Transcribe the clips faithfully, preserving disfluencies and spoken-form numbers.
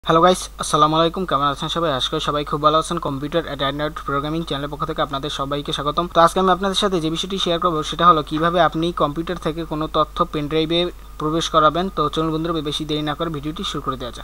Hello guys, আসসালামু আলাইকুম। কেমন আছেন সবাই? আশা করি সবাই খুব ভালো আছেন। কম্পিউটার অ্যান্ড অ্যান্ড্রয়েড প্রোগ্রামিং চ্যানেলের পক্ষ থেকে আপনাদের সবাইকে স্বাগতম। তো আজকে আমি আপনাদের সাথে যে বিষয়টি শেয়ার করবো সেটা হলো কিভাবে আপনি কম্পিউটার থেকে কোনো তথ্য পেন ড্রাইভে প্রবেশ করাবেন। তো চলুন বন্ধুরা, বেশি দেরি না করে ভিডিওটি শুরু করে দেওয়া যাক।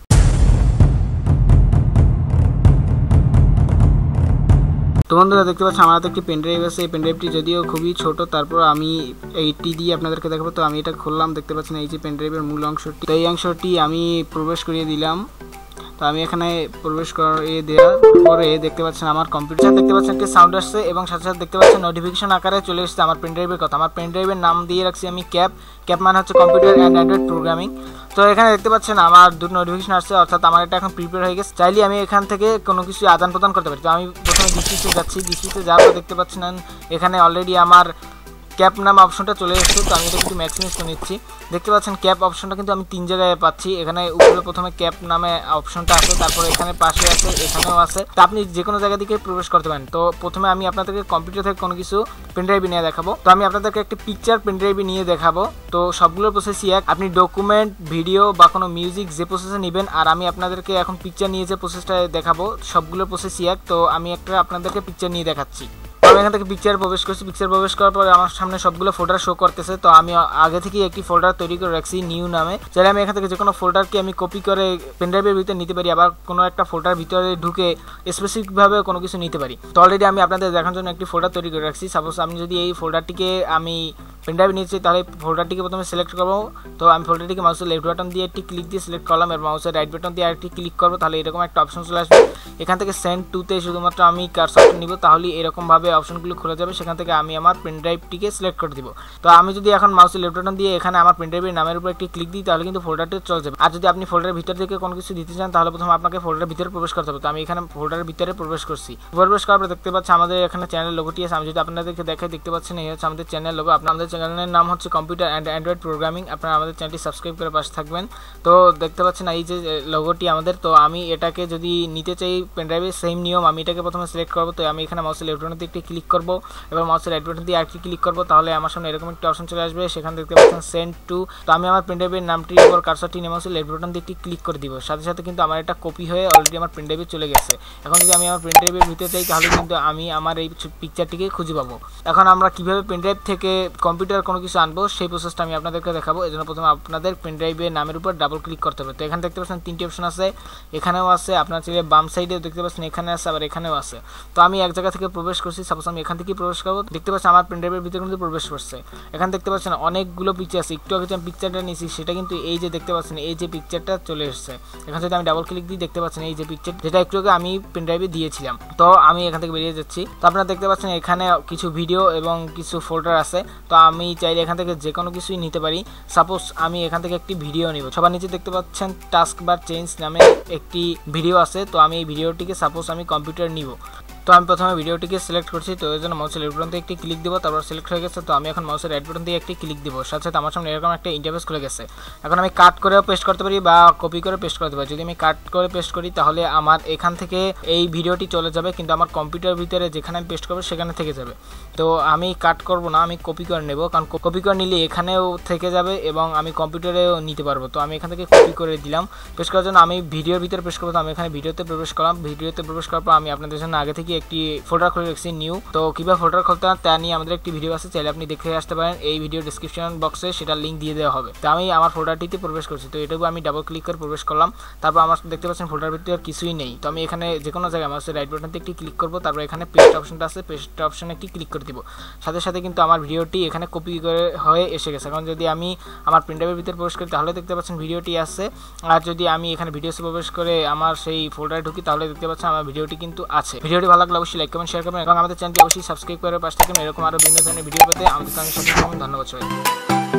তো বন্ধুরা, দেখতে পাচ্ছি আমার হাতে একটি পেন ড্রাইভ আছে। এই পেন ড্রাইভটি যদিও খুবই ছোট, তারপর আমি এইটি দিয়ে আপনাদেরকে দেখাবো। তো আমি এটা খুললাম, দেখতে পাচ্ছেন এই যে পেন ড্রাইভের মূল অংশটি। তো এই অংশটি আমি প্রবেশ করিয়ে দিলাম। তো আমি এখানে প্রবেশ করিয়ে দেওয়ার পরে দেখতে পাচ্ছেন আমার কম্পিউটার দেখতে পাচ্ছেন একটি সাউন্ড আসছে এবং সাথে সাথে দেখতে পাচ্ছেন নোটিফিকেশন আকারে চলে এসেছে আমার পেন ড্রাইভের কথা। আমার পেন ড্রাইভের নাম দিয়ে রাখছি আমি ক্যাপ। ক্যাপ মানে হচ্ছে কম্পিউটার অ্যান্ড অ্যান্ড্রয়েড প্রোগ্রামিং। তো এখানে দেখতে পাচ্ছেন আমার দুটো নোটিফিকেশন আসছে, অর্থাৎ আমার এটা এখন প্রিপেয়ার হয়ে গেছে। চাইলে আমি এখান থেকে কোনো কিছু আদান প্রদান করতে পারি। তো আমি প্রথমে ডিসপ্লেতে যাচ্ছি। ডিসপ্লেতে যাওয়ার পর দেখতে পাচ্ছেন এখানে অলরেডি আমার ক্যাপ নাম অপশনটা চলে এসেছে। তো আমি এটা কিন্তু ম্যাক্সিমাইজ করে নিচ্ছি। দেখতে পাচ্ছেন ক্যাপ অপশনটা কিন্তু আমি তিন জায়গায় পাচ্ছি। এখানে উপরে প্রথমে ক্যাপ নামে অপশনটা আছে, তারপরে এখানে পাশে আছে, এখানেও আছে। তো আপনি যে কোনো জায়গা থেকে প্রবেশ করতে পারেন। তো প্রথমে আমি আপনাদেরকে কম্পিউটার থেকে কোনো কিছু পেনড্রাইভে নিয়ে দেখাবো। তো আমি আপনাদেরকে একটি পিকচার পেনড্রাইভে নিয়ে দেখাবো। তো সবগুলোর প্রসেসই এক। আপনি ডকুমেন্ট, ভিডিও বা কোনো মিউজিক যে প্রসেসে নেবেন, আর আমি আপনাদেরকে এখন পিকচার নিয়ে যে প্রসেসটা দেখাবো সবগুলোর প্রসেসই এক। তো আমি একটা আপনাদেরকে পিকচার নিয়ে দেখাচ্ছি। আমি এখান থেকে পিকচার প্রবেশ করছি। পিকচার প্রবেশ করার পরে আমার সামনে সবগুলো ফোল্ডার শো করতেছে। তো আমি আগে থেকে একটি ফোল্ডার তৈরি করে রাখছি নিউ নামে। চাইলে আমি এখান থেকে যে কোনো ফোল্ডারকে আমি কপি করে পেনড্রাইভের ভিতরে নিতে পারি, আবার কোনো একটা ফোল্ডার ভিতরে ঢুকে স্পেসিফিকভাবে কোনো কিছু নিতে পারি। তো অলরেডি আমি আপনাদের দেখার জন্য একটি ফোল্ডার তৈরি করে রাখছি। সাপোজ আমি যদি এই ফোল্ডারটিকে আমি পেনড্রাইভে নিচ্ছি, তাহলে ফোল্ডারটিকে প্রথমে সিলেক্ট করবো। তো আমি ফোল্ডারটিকে মাউসের লেফট বাটন দিয়ে একটি ক্লিক দিয়ে সিলেক্ট করলাম, এর মাউসের রাইট বাটন দিয়ে আরেকটি ক্লিক করবো। তাহলে এরকম একটা অপশন চলে আসবে। এখান থেকে সেন্ড টুতে শুধুমাত্র আমি কার্সরটা নিব, তাহলে এরকমভাবে অপশনগুলো খুলে যাবে। সেখান থেকে আমি আমার পেনড্রাইভটিকে সিলেক্ট করে দিব। তো আমি যদি এখন মাউসের লেফট বাটন দিয়ে এখানে আমার পেনড্রাইভের নামের উপর একটি ক্লিক দিই, তাহলে কিন্তু ফোল্ডারটি চলে যাবে। আর যদি আপনি ফোল্ডারের ভিতর থেকে কোনো কিছু দিতে চান, তাহলে প্রথমে আপনাকে ফোল্ডারের ভিতরে প্রবেশ করতে হবে। তো আমি এখানে ফোল্ডারের ভিতরে প্রবেশ করছি। প্রবেশ করার পর দেখতে পাচ্ছি আমাদের এখানে চ্যানেল লোগোটি আছে। আমি যদি আপনাদেরকে দেখাই, দেখতে পাচ্ছেন এই হচ্ছে আমাদের চ্যানেল লোগো। আপনাদের চ্যানেলের নাম হচ্ছে কম্পিউটার অ্যান্ড অ্যান্ড্রয়েড প্রোগ্রামিং। আপনারা আমাদের চ্যানেলটি সাবস্ক্রাইব করে পাশে থাকবেন। তো দেখতে পাচ্ছেন এই যে লোগোটি আমাদের। তো আমি এটাকে যদি নিতে চাই পেনড্রাইভে, সেম নিয়ম। আমি এটাকে প্রথমে সিলেক্ট করবো। তো আমি এখানে মাউসের লেফট বাটন দিয়ে একটি ক্লিক করবো, এবার মাউসের রাইট বাটন দিয়ে আরেকটি ক্লিক করবো। তাহলে আমার সামনে এরকম একটা অপশন চলে আসবে। সেখানে দেখতে পাচ্ছেন সেন্ড টু। তো আমি আমার পেনড্রাইভের নামটির উপর কার্সরটি নিয়ে মাউসের লেফট বাটন দিয়ে একটি ক্লিক করে দিব। সাথে সাথে কিন্তু আমার এটা কপি হয়ে অলরেডি আমার পেনড্রাইভে চলে গেছে। এখন যদি আমি আমার পেনড্রাইভের ভিতরে যাই, তাহলে কিন্তু আমি আমার এই পিকচারটিকে খুঁজে পাবো। এখন আমরা কিভাবে পেনড্রাইভ থেকে কম্পিউটার কোনো কিছু আনবো সেই প্রসেসটা আমি আপনাদেরকে দেখাবো। এজন্য প্রথমে আপনাদের পেনড্রাইভের নামের উপর ডাবল ক্লিক করতে হবে। তো এখানে দেখতে পাচ্ছেন তিনটি অপশন আছে, এখানেও আছে, আপনার চাইলে বাম সাইডে দেখতে পাচ্ছেন এখানে আছে, আবার এখানেও আছে। তো আমি এক জায়গা থেকে প্রবেশ করছি। সাপোজ আমি এখান থেকেই প্রবেশ করবো। দেখতে পাচ্ছেন আমার পেনড্রাইভের ভিতরে কিন্তু প্রবেশ করছে। এখানে দেখতে পাচ্ছেন অনেকগুলো পিকচার আছে। একটু আগে যে আমি পিকচারটা নিয়েছি সেটা কিন্তু এই যে দেখতে পাচ্ছেন এই যে পিকচারটা চলে এসেছে। এখানে যদি আমি ডাবল ক্লিক দিই, দেখতে পাচ্ছেন এই যে পিকচার যেটা একটু আগে আমি পেনড্রাইভে দিয়েছিলাম। তো আমি এখান থেকে বেরিয়ে যাচ্ছি। তো আপনারা দেখতে পাচ্ছেন এখানে কিছু ভিডিও এবং কিছু ফোল্ডার আছে। তো আমি চাইলে এখান থেকে যে কোনো কিছুই নিতে পারি। সাপোজ আমি এখান থেকে একটি ভিডিও নিব। সবার নিচে দেখতে পাচ্ছেন টাস্ক বার চেঞ্জ নামে একটি ভিডিও আছে। তো আমি এই ভিডিওটিকে সাপোজ আমি কম্পিউটার নিব। তো আমি প্রথমে ভিডিওটিকে সিলেক্ট করছি। তো এই জন্য মাউসের লেফট বাটন দিয়ে একটি ক্লিক দিব, তারপর সিলেক্ট হয়ে গেছে। তো আমি এখন মাউসের রাইট বাটন দিয়ে একটি ক্লিক দিব। সাথে সাথে আমার সামনে এরকম একটা ইন্টারফেস খুলে গেছে। এখন আমি কাট করেও পেস্ট করতে পারি বা কপি করে পেস্ট করতে পারি। যদি আমি কাট করে পেস্ট করি, তাহলে আমার এখান থেকে এই ভিডিওটি চলে যাবে, কিন্তু আমার কম্পিউটার ভিতরে যেখানে আমি পেস্ট করবো সেখানে থেকে যাবে। তো আমি কাট করব না, আমি কপি করে নেব, কারণ কপি করে নিলে এখানেও থেকে যাবে এবং আমি কম্পিউটারেও নিতে পারবো। তো আমি এখান থেকে কপি করে দিলাম। পেস্ট করার জন্য আমি ভিডিওর ভিতরে পেস্ট করবো। তো আমি এখানে ভিডিওতে প্রবেশ করলাম। ভিডিওতে প্রবেশ করার পর আমি আপনাদের জন্য আগে থেকে একটি ফোল্ডার খুলে রাখছি নিউ। তো কীভাবে ফোল্ডার খুলতে হয় তা নিয়ে আমাদের একটি ভিডিও আছে, চাইলে আপনি দেখে আসতে পারেন। এই ভিডিও ডিসক্রিপশন বক্সে সেটার লিঙ্ক দিয়ে দেওয়া হবে। তো আমি আমার ফোল্ডারটিতে প্রবেশ করছি। তো এটাকে আমি ডাবল ক্লিক করে প্রবেশ করলাম। তারপর আমার দেখতে পাচ্ছেন ফোল্ডার ভিতরে আর কিছুই নেই। তো আমি এখানে যে কোনো জায়গায় আমার রাইট বাটনতে একটি ক্লিক করবো, তারপর এখানে পেস্ট অপশনটা আছে, পেস্ট অপশনে একটি ক্লিক করে দিব। সাথে সাথে কিন্তু আমার ভিডিওটি এখানে কপি করে হয়ে এসে গেছে। এখন যদি আমি আমার পেনড্রাইভের ভিতরে প্রবেশ করি, তাহলে দেখতে পাচ্ছেন ভিডিওটি আছে। আর যদি আমি এখানে ভিডিওতে প্রবেশ করে আমার সেই ফোল্ডারে ঢুকি, তাহলে দেখতে পাচ্ছেন আমার ভিডিওটি কিন্তু আছে। ভিডিওটি ভালো লাগলে অবশ্যই লাইক কমেন্ট শেয়ার করবেন এবং আমাদের চ্যানেলটি অবশ্যই সাবস্ক্রাইব করে পাশে থাকবেন। এরকম আরও বিভিন্ন ধরনের ভিডিও পেতে আমাদের চ্যানেলের সাথে থাকুন। ধন্যবাদ সবাই।